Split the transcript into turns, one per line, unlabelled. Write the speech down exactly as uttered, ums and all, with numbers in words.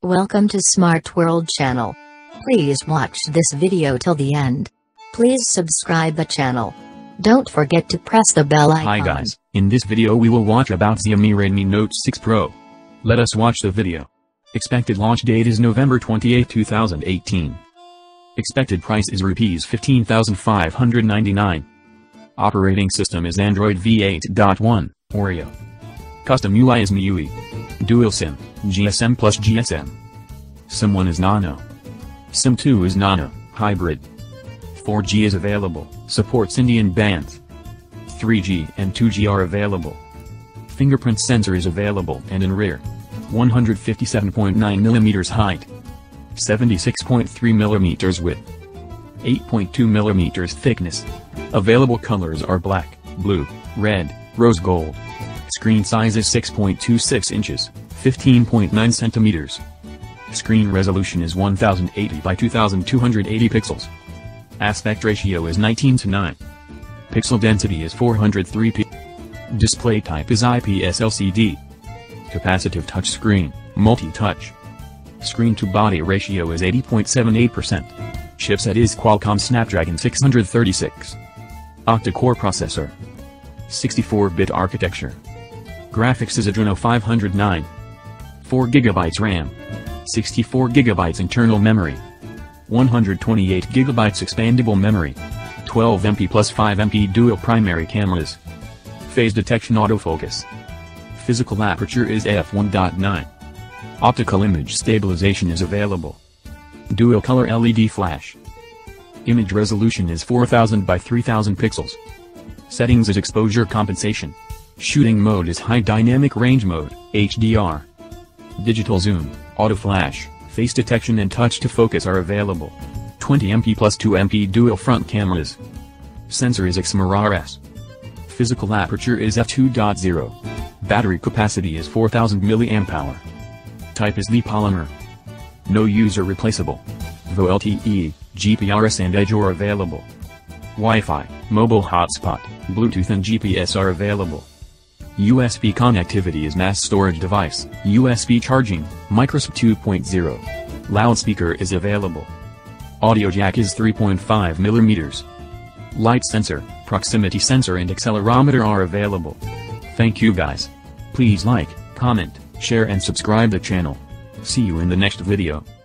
Welcome to Smart World channel. Please watch this video till the end. Please subscribe the channel. Don't forget to press the bell icon.
Hi guys, in this video we will watch about Xiaomi Redmi Note six Pro. Let us watch the video. Expected launch date is November twenty-eighth two thousand eighteen. Expected price is rupees fifteen thousand five hundred ninety-nine. Operating system is Android V eight point one, Oreo. Custom U I is M I U I. Dual SIM, G S M plus G S M. SIM one is Nano. SIM two is Nano, Hybrid. four G is available, supports Indian bands. three G and two G are available. Fingerprint sensor is available and in rear. one hundred fifty-seven point nine millimeters height. seventy-six point three millimeters width. eight point two millimeters thickness. Available colors are black, blue, red, rose gold. Screen size is six point two six inches, fifteen point nine centimeters. Screen resolution is one thousand eighty by two thousand two hundred eighty pixels. Aspect ratio is nineteen to nine. Pixel density is four hundred three p. Display type is I P S L C D. Capacitive touchscreen, multi-touch. Screen-to-body ratio is eighty point seven eight percent. Chipset is Qualcomm Snapdragon six thirty-six. Octa-core processor. sixty-four bit architecture. Graphics is Adreno five oh nine. four gigabytes RAM. sixty-four gigabytes internal memory. one hundred twenty-eight gigabytes expandable memory. twelve megapixel plus five megapixel dual primary cameras. Phase detection autofocus. Physical aperture is f one point nine. Optical image stabilization is available. Dual color L E D flash. Image resolution is four thousand by three thousand pixels. Settings is exposure compensation. Shooting mode is high dynamic range mode, H D R. Digital zoom, auto flash, face detection and touch to focus are available. twenty megapixel plus two megapixel dual front cameras. Sensor is X M R R S. Physical aperture is f two point zero. Battery capacity is four thousand milliamp hour. Type is the polymer. No user replaceable. V O L T E, G P R S and Edge are available. Wi-Fi, mobile hotspot, Bluetooth and G P S are available. U S B connectivity is mass storage device, U S B charging, Microsoft two point oh. Loudspeaker is available. Audio jack is three point five millimeters. Light sensor, proximity sensor and accelerometer are available. Thank you guys. Please like, comment, share and subscribe the channel. See you in the next video.